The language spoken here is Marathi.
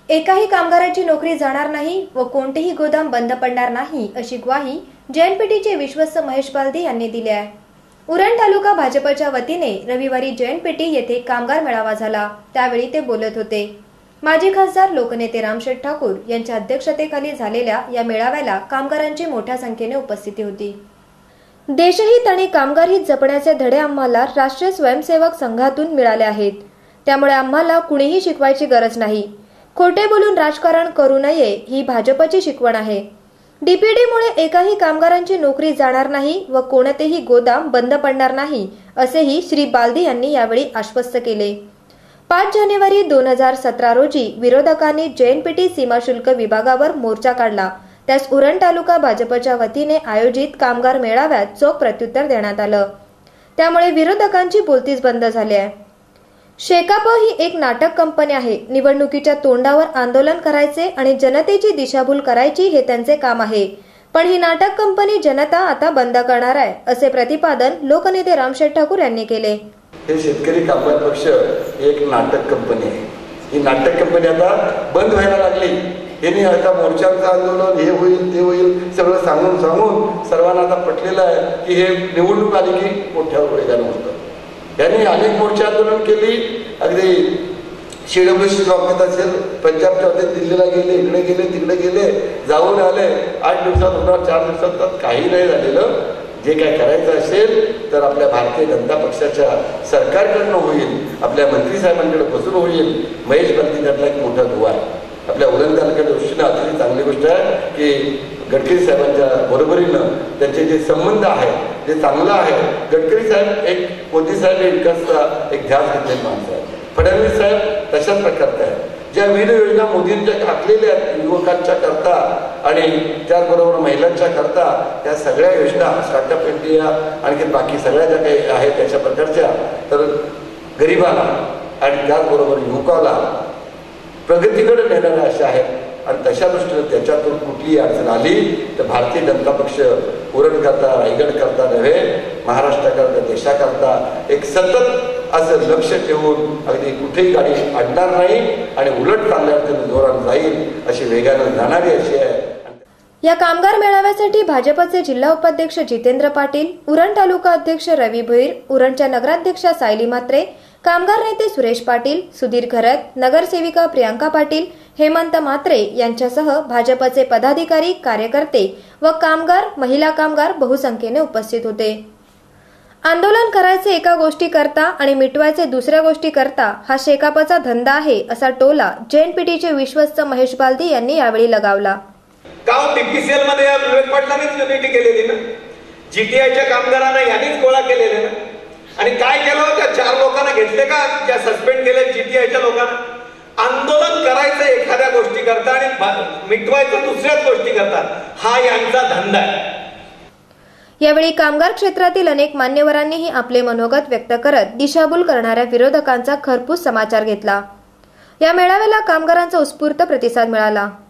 एकाही कामगाराची नोकरी जाणार नाही व कोणतेही गोदाम बंद पडणार नाही अशी ग्वाही जैनपेठीचे विश्वस्त महेश बालदी यांनी दिली आहे। उरण तालुका भाजपच्या वतीने रविवारी जैनपेठी येथे कामगार मेळावा झाला, त्यावेळी ते बोलत होते। माजी खासदार लोकनेते रामशेठ ठाकूर यांच्या अध्यक्षतेखाली झालेल्या या मेळाव्याला कामगारांची मोठ्या संख्येने उपस्थिती होती। देशहित आणि कामगार हित जपण्याचे धडे आम्हाला राष्ट्रीय स्वयंसेवक संघातून मिळाले आहेत, त्यामुळे आम्हाला कुणीही शिकवायची गरज नाही। खोटे बोलून राजकारण करू नये ही भाजपची शिकवण आहे। डीपीडीमुळे एकाही कामगारांची नोकरी जाणार नाही व कोणतेही गोदाम बंद पडणार नाही असेही श्री बालदी यांनी यावेळी आश्वस्त केले। 5 जानेवारी 2017 रोजी विरोधकांनी जैनपेठी सीमाशुल्क विभागावर मोर्चा काढला, त्यास उरण तालुका भाजपच्या वतीने आयोजित कामगार मेळाव्यात चोख प्रत्युत्तर देण्यात आलं, त्यामुळे विरोधकांची बोलतीच बंद झाली आहे। शेकाप ही एक नाटक कंपनी आहे। निवडणुकीच्या तोंडावर आंदोलन करायचे आणि जनतेची दिशाभूल करायची हे त्यांचे काम आहे, पण ही नाटक कंपनी जनता आता बंद करणार आहे असे प्रतिपादन लोकनेते रामशेठ ठाकूर यांनी केले। हे शेतकरी कामगार पक्ष एक नाटक कंपनी आहे। ही नाटक कंपनी आता बंद व्हायला लागली। यांनी आता मोर्चांचं आंदोलन हे होईल ते होईल सगळं सांगून सर्वांना आता पटलेलं आहे की हे निवडणूक आली की मोठ्या वेगाने होतं। त्यांनी अनेक मोर्चे आंदोलन केली, अगदी CWC बाबतीत असेल, पंजाबच्या बाबतीत दिल्लीला गेले, इकडे गेले तिकडे गेले, जाऊन आले। 8 दिवसात होणार, 4 दिवसात काही नाही झालेलं। जे काय करायचं असेल तर आपल्या भारतीय जनता पक्षाच्या सरकारकडनं होईल, आपल्या मंत्री साहेबांकडे बसून होईल। महेश बालदी त्यातला एक मोठा दुवा आहे। आपल्या उरण तालुक्याच्या दृष्टीने अतिशय चांगली गोष्ट आहे की गडकरी साहेबांच्या बरोबरीनं त्यांचे जे संबंध आहेत ते चांगलं आहे। गडकरी साहेब एक मोदी साहेब एक विकासचा एक ध्यास घेतलेली माणसं आहे। फडणवीस साहेब तशाच प्रकारचे आहेत। ज्या विविध योजना मोदींच्या आखलेल्या आहेत युवकांच्या करता आणि त्याचबरोबर महिलांच्या करता, त्या सगळ्या योजना स्टार्टअप इंडिया आणखी बाकी सगळ्या ज्या काही आहेत त्याच्या प्रकारच्या, तर गरिबाला आणि त्याचबरोबर युवकाला प्रगतीकडे नेणाऱ्या अशा आहेत। आणि तशा दृष्टीने त्याच्यातून कुठलीही अडचण आली तर भारतीय जनता पक्ष उरण करता, रायगड करता नव्हे, महाराष्ट्राकरता, देशाकरता एक सतत असं लक्ष ठेवून अगदी कुठेही गाडी अडणार नाही आणि उलट चांगल्या अर्थाने जोरात जाईल अशी वेगाने जाणारी अशी आहे। या कामगार मेळाव्यासाठी भाजपचे जिल्हा उपाध्यक्ष जितेंद्र पाटील, उरण तालुका अध्यक्ष रवी भोईर, उरणच्या नगराध्यक्षा सायली म्हात्रे, कामगार नेते सुरेश पाटील, सुधीर घरत, नगरसेविका प्रियांका पाटील, हेमंत म्हात्रे यांच्यासह भाजपचे पदाधिकारी, कार्यकर्ते व कामगार, महिला कामगार बहुसंख्येने उपस्थित होते। आंदोलन करायचे एका गोष्टी करता आणि मिटवायचे दुसऱ्या गोष्टी करता हा शेकापचा धंदा आहे असा टोला जैनपेठीचे विश्वस्त महेश बालदी यांनी यावेळी लगावला। TPCL मध्ये विवेक पाटलांनीच युनिटी केलेली ना, GTIच्या कामगारांना यांनीच गोळा केलेले ना, आणि काय केलं त्या 4 लोकांना घेतले का ज्या सस्पेंड केले GTIच्या लोकांना? आंदोलन करायचं एखाद्या गोष्टी करता आणि मिटवायचं दुसऱ्याच गोष्टी करतात, हा यांचा धंदा आहे। यावेळी कामगार क्षेत्रातील अनेक मान्यवरांनीही आपले मनोगत व्यक्त करत दिशाभूल करणाऱ्या विरोधकांचा खरपूस समाचार घेतला। या मेळाव्याला कामगारांचा उत्स्फूर्त प्रतिसाद मिळाला।